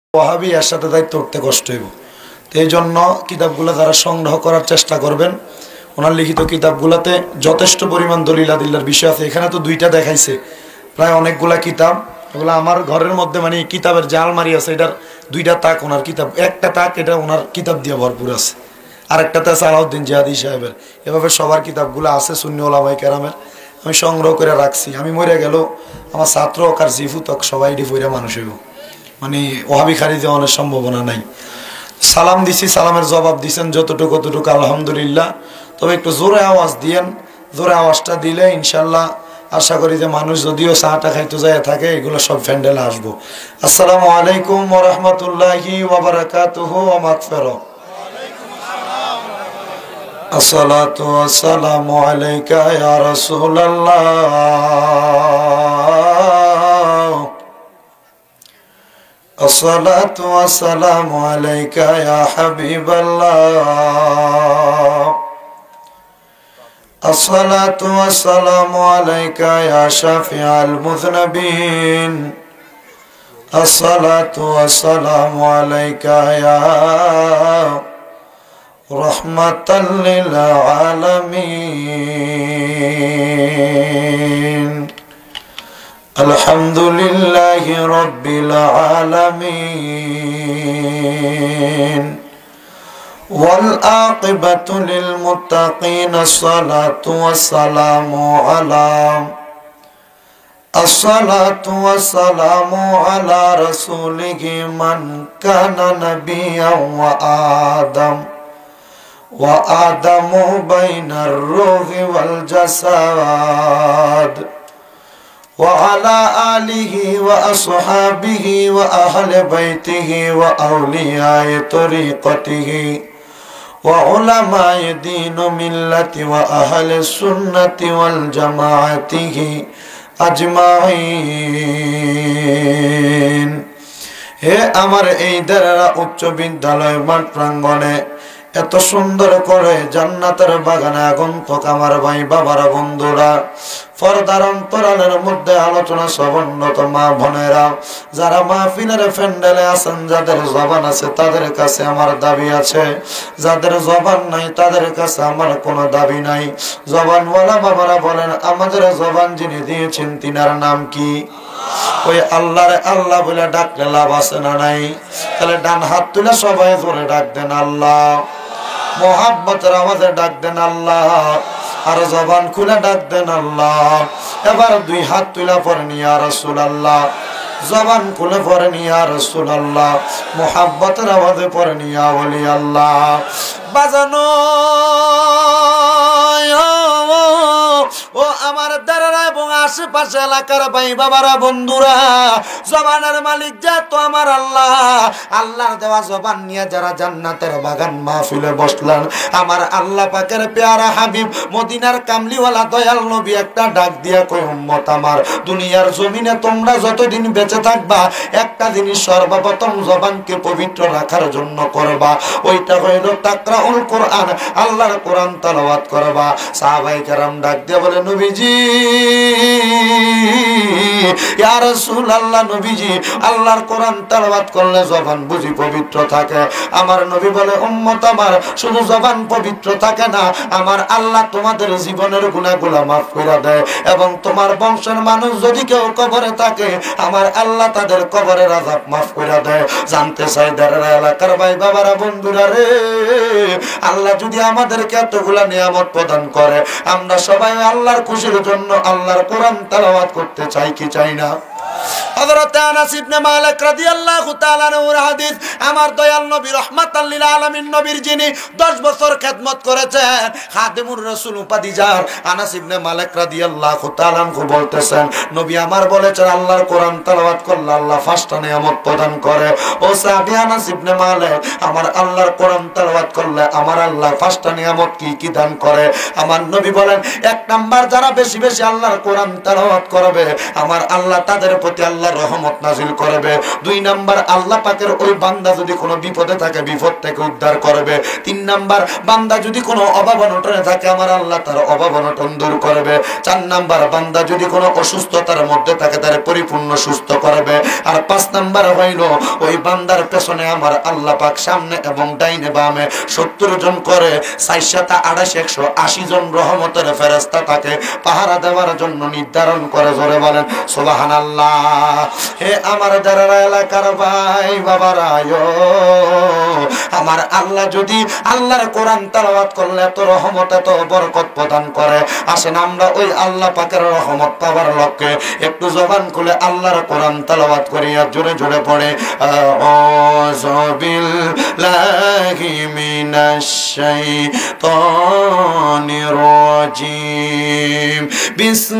ওয়াহাবি এর সাথে দায়িত্ব করতে কষ্ট হইব। তো এই জন্য কিতাবগুলো যারা সংগ্রহ করার চেষ্টা করবেন, ওনার লিখিত কিতাবগুলোতে যথেষ্ট পরিমাণ দলিল আদিল্লার বিষয় আছে। এখানে তো দুইটা দেখাইছে, প্রায় অনেকগুলা কিতাব। এগুলো আমার ঘরের মধ্যে মানে কিতাবের যে আলমারি আছে, এটার দুইটা তাক ওনার কিতাব, একটা তাক এটা ওনার কিতাব দিয়ে ভরপুর আছে, আরেকটাতে আছে আলাউদ্দিন জিহাদি সাহেবের। এভাবে সবার কিতাবগুলো আছে সুন্নি ওলামায়ে কেরামের। আমি সংগ্রহ করে রাখছি। আমি মরে গেল আমার ছাত্র হোক আর জিফু তক সবাই ডিফইরা মানুষ হইব, মানে ওয়াহাবি খারিজে অনেক সম্ভাবনা নাই। সালাম দিছি, সালামের জবাব দিছেন যতটুকু ততটুকু আলহামদুলিল্লাহ। তবে একটু জোরে আওয়াজ দিয়েন, জোরে আওয়াজটা দিলে ইনশাল্লাহ আশা করি যে মানুষ যদিও চাটা খাইতে যায় থাকে, এগুলো সব ফ্যান্ডেলে আসবো। আসসালামু আলাইকুম ওয়া রাহমাতুল্লাহি ওয়া বারাকাতুহু ওয়া মাগফিরাহ। আসসালাতু ওয়াসসালামু আলাইকা ইয়া রাসূলুল্লাহ। আসসালাতু ওয়াসসালামু আলাইকা ইয়া হাবিবাল্লাহ। আসসালাতু ওয়াসসালামু আলাইকা ইয়া শাফিআল মুযনিবিন। আসসালাতু ওয়াসসালামু আলাইকা ইয়া রাহমাতাল লিল আলামিন। আলহামদুলিল্লাহি রাব্বিল আলামিন ওয়াল আকিবাতু লিল মুত্তাকিন। আসসালাতু ওয়াসসালামু আলা রাসূলিহি মান কানা নাবিয়্যান ওয়া আদামু বাইনার রূহি ওয়াল জাসাদ وعلى آله وأصحابه وأهل بيته وأولياء طريقته وعلماء دين ملة وأهل السنة والجماعة أجمعين। হে আমার এই দারা উচ্চ বিদ্যালয় মাঠ প্রাঙ্গণে এত সুন্দর করে জান্নাতের বাগানে আগন্তুক আমার ভাই বাবারা, বন্ধুরা, পর্দার অন্তরালের মধ্যে আলোচনা সবন্নত মা বোনেরা, যারা মাহফিলের প্যান্ডেলে আছেন, যাদের জবান আছে তাদের কাছে আমার দাবি আছে, যাদের জবান নাই তাদের কাছে আমার কোনো দাবি নাই। জবানওয়ালা বাবারা বলেন, আমাদের জবান যিনি দিয়েছেন তিনার নাম কি? ওই আল্লাহরে আল্লাহ বলে ডাকলে লাভ আছে না নাই? তাহলে ডান হাত তুলে সবাই জোরে ডাক দেন আল্লাহ, মোহাব্বতের আওয়াজে ডাক দেন আল্লাহ, আর জবান খুলে ডাক দেন আল্লাহ। এবার দুই হাত তুলে পড়েন ইয়া রাসূলুল্লাহ, জবান খুলে পড়েন ইয়া রাসূলুল্লাহ, মোহাব্বতের আওয়াজে পড়েন ইয়া ওলি আল্লাহ। বাজানো ও আমার দাঁড়ারা এবং আশেপাশে এলাকার ভাই বাবারা, বন্ধুরা, জবানের মালিক যে তো আমার আল্লাহ। আল্লাহর দেওয়া জবান নিয়ে যারা জান্নাতের বাগান মাহফিলে বসলেন, আমার আল্লাহ পাকের পেয়ারা হাবিব মদিনার কামলিওয়ালা দয়াল নবী একটা ডাক দিয়া কই, উম্মত আমার, দুনিয়ার জমিনে তোমরা যতদিন বেঁচে থাকবা একটা জিনিস সর্বপ্রথম জবানকে পবিত্র রাখার জন্য করবা, ওইটা হইল তাকরাউল কোরআন, আল্লাহর কোরআন তেলাওয়াত করবা। সাহাবায়ে কেরাম ডাক দিয়ে বলে, নবীজি ইয়া রাসূলুল্লাহ, নবীজি আল্লাহর কোরআন তেলাওয়াত করলে জবান বুঝি পবিত্র থাকে? আমার নবী বলে, উম্মত আমার, শুধু জবান পবিত্র থাকে না, আমার আল্লাহ তোমাদের জীবনের গুনাহগুলো মাফ করে দেয়, এবং তোমার বংশের মানুষ যদি কেউ কবরে থাকে, আমার আল্লাহ তাদের কবরের আযাব মাফ করে দেয়। জানতে চাই দাঁড়ারা এলাকার ভাই বাবারা, বন্ধুরা রে, আল্লাহ যদি আমাদেরকে এতগুলা নিয়ামত প্রদান করে, আমরা সবাই আল্লাহর খুশির জন্য আল্লাহর কোরআন তেলাওয়াত করতে চাই কি চাই না? হযরত আনাস ইবনে মালিক রাদিয়াল্লাহু তাআলা আনহুর হাদিস, আমার দয়াল নবী রাহমাতাল লিল আলামিন নবীর যিনি 10 বছর খেদমত করেছেন, খাদিমুর রাসূল উপাধিজার আনাস ইবনে মালিক রাদিয়াল্লাহু তাআলা আনহু বলতেছেন, নবী আমার বলেছেন আল্লাহর কোরআন তেলাওয়াত করলে আল্লাহ 5টা নিয়ামত প্রদান করে। ও সাহাবী আনাস ইবনে মালিক, আমার আল্লাহর কোরআন তেলাওয়াত করলে আমার আল্লাহ 5টা নিয়ামত কি কি দান করে? আমার নবী বলেন, 1 নাম্বার, যারা বেশি বেশি আল্লাহর কোরআন তেলাওয়াত করবে, আমার আল্লাহ তাদের প্রতি আল্লাহ আল্লাহ রহমত নাজিল করবে। 2 নাম্বার আল্লাহ পাকের ওই বান্দা যদি কোনো বিপদে থাকে বিপদ থেকে উদ্ধার করবে। 3 নাম্বার বান্দা যদি কোনো অভাব অনটনে থাকে আমার আল্লাহ তার অভাব অনটন দূর করবে। 4 নাম্বার বান্দা যদি কোনো অসুস্থতার মধ্যে থাকে তার পরিপূর্ণ সুস্থ করবে। আর 5 নাম্বার হইল ওই বান্দার পেছনে আমার আল্লাহ পাক সামনে এবং ডাইনে বামে 70 জন করে 428 জন রহমতের ফেরেশতা তাকে পাহারা দেওয়ার জন্য নির্ধারণ করে। জোরে বলেন সুবহানাল্লাহ। হে আমার যারা এলাকার ভাই বাবারা, আমার আল্লাহ যদি আল্লাহর কোরআন তেলাওয়াত করলে এত রহমত এত বরকত প্রদান করে, আসেন আমরা ওই আল্লাহ পাকের রহমত পাওয়ার লক্ষ্যে একটু জবান খুলে আল্লাহর কোরআন তেলাওয়াত করি আর জোরে জোরে পড়ে আউযু বিল্লাহি মিনাশ শাইতানির রাজিম। বিসমিল্লাহির